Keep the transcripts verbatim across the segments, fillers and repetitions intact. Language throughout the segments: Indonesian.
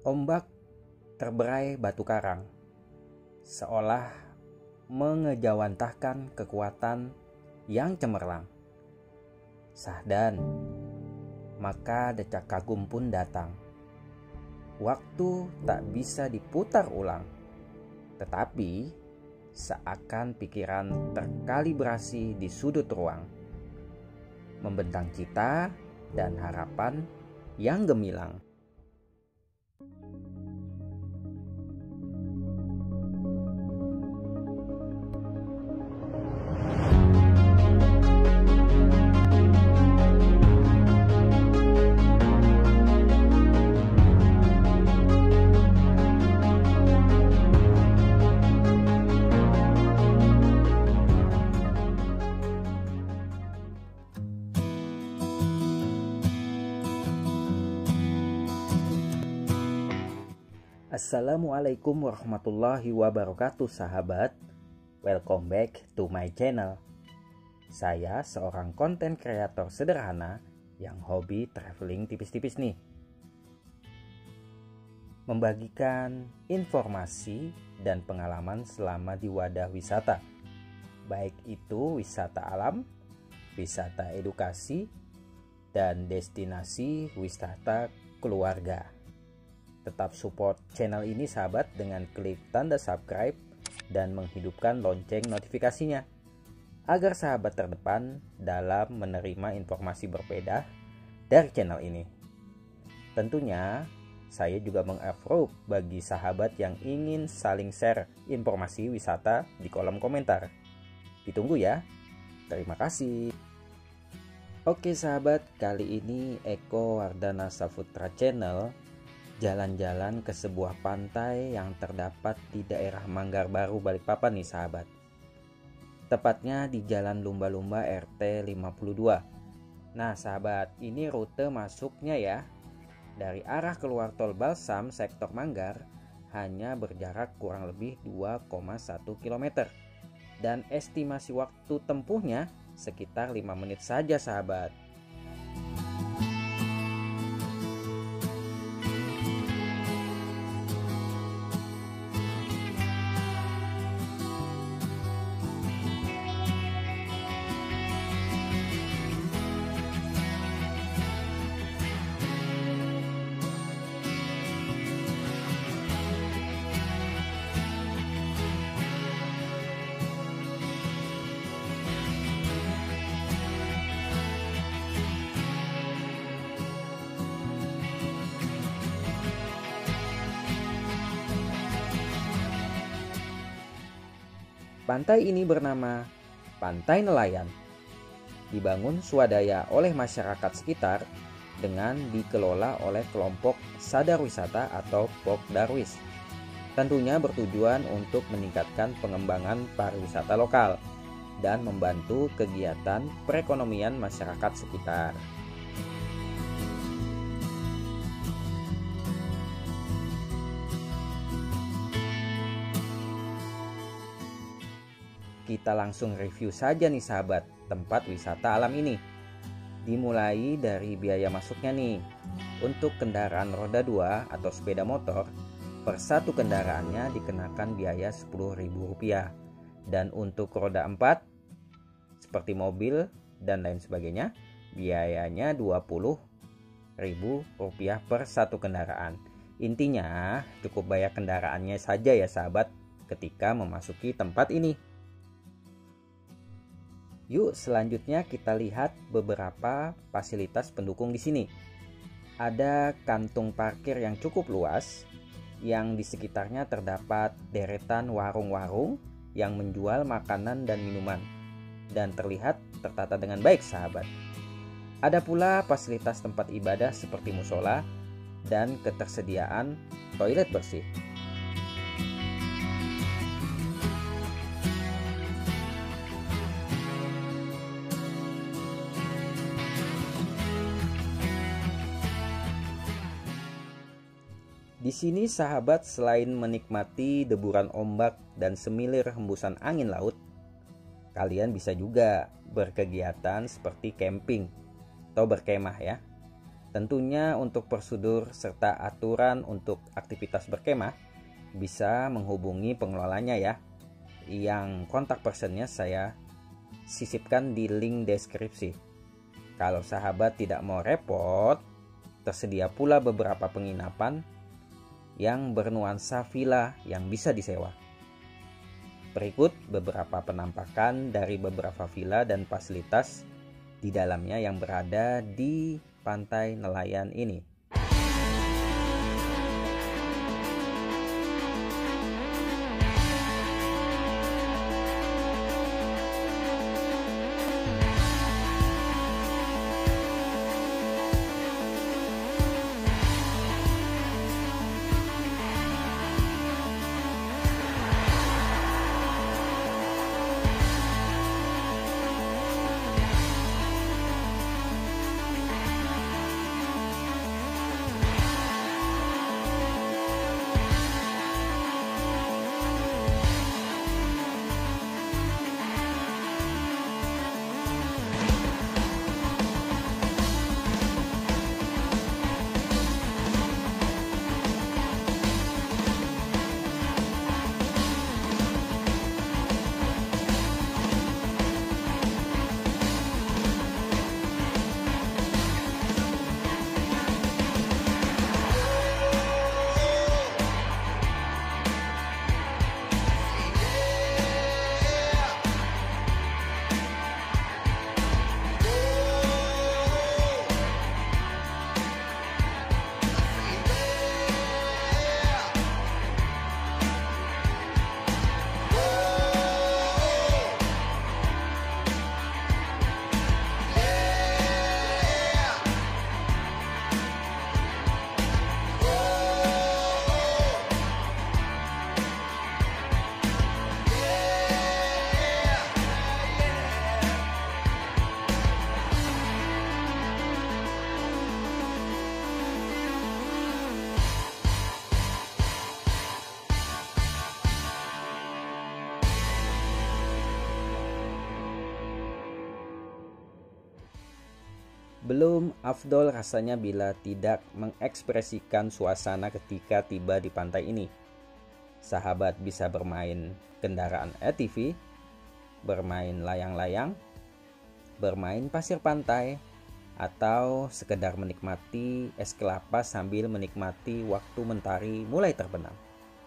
Ombak terberai batu karang, seolah mengejawantahkan kekuatan yang cemerlang. Sahdan, maka decak kagum pun datang. Waktu tak bisa diputar ulang, tetapi seakan pikiran terkalibrasi di sudut ruang, membentang cita dan harapan yang gemilang. Assalamualaikum warahmatullahi wabarakatuh sahabat. Welcome back to my channel. Saya seorang konten kreator sederhana yang hobi traveling tipis-tipis nih, membagikan informasi dan pengalaman selama di wadah wisata, baik itu wisata alam, wisata edukasi, dan destinasi wisata keluarga. Tetap support channel ini sahabat dengan klik tanda subscribe dan menghidupkan lonceng notifikasinya, agar sahabat terdepan dalam menerima informasi berbeda dari channel ini. Tentunya saya juga meng-approve bagi sahabat yang ingin saling share informasi wisata di kolom komentar. Ditunggu ya. Terima kasih. Oke sahabat, kali ini Eko Wardana Saputra Channel jalan-jalan ke sebuah pantai yang terdapat di daerah Manggar Baru, Balikpapan nih sahabat. Tepatnya di Jalan Lumba-Lumba R T lima puluh dua. Nah sahabat, ini rute masuknya ya. Dari arah keluar tol Balsam sektor Manggar hanya berjarak kurang lebih dua koma satu kilometer. Dan estimasi waktu tempuhnya sekitar lima menit saja sahabat. Pantai ini bernama Pantai Nelayan, dibangun swadaya oleh masyarakat sekitar dengan dikelola oleh kelompok Sadar Wisata atau Pokdarwis. Tentunya bertujuan untuk meningkatkan pengembangan pariwisata lokal dan membantu kegiatan perekonomian masyarakat sekitar. Kita langsung review saja nih sahabat tempat wisata alam ini. Dimulai dari biaya masuknya nih. Untuk kendaraan roda dua atau sepeda motor, per satu kendaraannya dikenakan biaya sepuluh ribu rupiah. Dan untuk roda empat seperti mobil dan lain sebagainya, biayanya dua puluh ribu rupiah per satu kendaraan. Intinya cukup bayar kendaraannya saja ya sahabat ketika memasuki tempat ini. Yuk selanjutnya kita lihat beberapa fasilitas pendukung di sini. Ada kantung parkir yang cukup luas, yang di sekitarnya terdapat deretan warung-warung yang menjual makanan dan minuman, dan terlihat tertata dengan baik sahabat. Ada pula fasilitas tempat ibadah seperti musola dan ketersediaan toilet bersih. Di sini sahabat selain menikmati deburan ombak dan semilir hembusan angin laut, kalian bisa juga berkegiatan seperti camping atau berkemah ya. Tentunya untuk prosedur serta aturan untuk aktivitas berkemah bisa menghubungi pengelolanya ya. Yang kontak personnya saya sisipkan di link deskripsi. Kalau sahabat tidak mau repot, tersedia pula beberapa penginapan yang bernuansa villa yang bisa disewa. Berikut beberapa penampakan dari beberapa villa dan fasilitas di dalamnya yang berada di Pantai Nelayan ini. Belum afdol rasanya bila tidak mengekspresikan suasana ketika tiba di pantai ini. Sahabat bisa bermain kendaraan A T V, bermain layang-layang, bermain pasir pantai, atau sekedar menikmati es kelapa sambil menikmati waktu mentari mulai terbenam.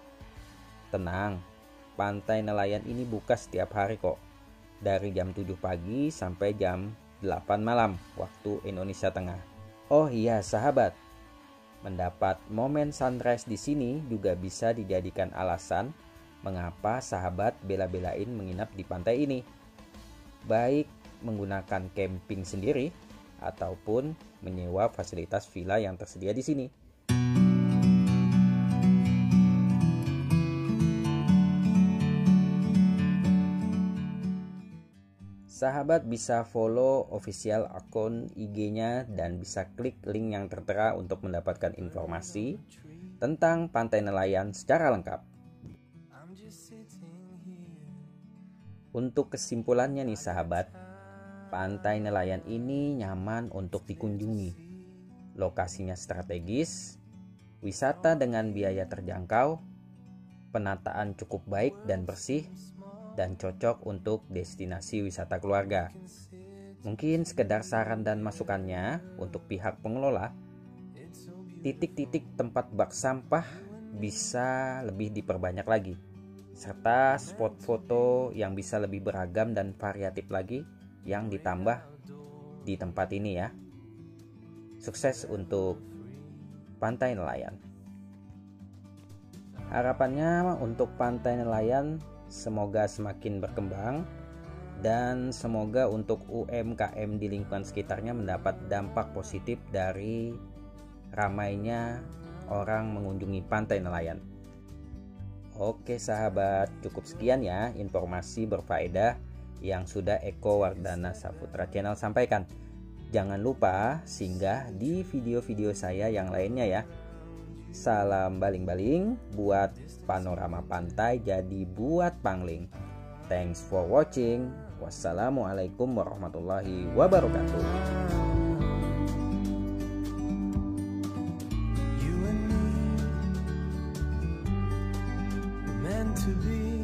Tenang, Pantai Nelayan ini buka setiap hari kok, dari jam tujuh pagi sampai jam delapan malam waktu Indonesia Tengah. Oh iya sahabat, mendapat momen sunrise di sini juga bisa dijadikan alasan mengapa sahabat bela-belain menginap di pantai ini. Baik menggunakan camping sendiri ataupun menyewa fasilitas villa yang tersedia di sini. Sahabat bisa follow official akun I G-nya dan bisa klik link yang tertera untuk mendapatkan informasi tentang Pantai Nelayan secara lengkap. Untuk kesimpulannya nih sahabat, Pantai Nelayan ini nyaman untuk dikunjungi. Lokasinya strategis, wisata dengan biaya terjangkau, penataan cukup baik dan bersih, dan cocok untuk destinasi wisata keluarga. Mungkin sekedar saran dan masukannya untuk pihak pengelola, titik-titik tempat bak sampah bisa lebih diperbanyak lagi, serta spot foto yang bisa lebih beragam dan variatif lagi yang ditambah di tempat ini ya. Sukses untuk Pantai Nelayan. Harapannya untuk Pantai Nelayan semoga semakin berkembang dan semoga untuk U M K M di lingkungan sekitarnya mendapat dampak positif dari ramainya orang mengunjungi Pantai Nelayan. Oke sahabat, cukup sekian ya informasi berfaedah yang sudah Eko Wardana Saputra Channel sampaikan. Jangan lupa singgah di video-video saya yang lainnya ya. Salam baling-baling buat panorama pantai jadi buat pangling. Thanks for watching. Wassalamualaikum warahmatullahi wabarakatuh. meant to be.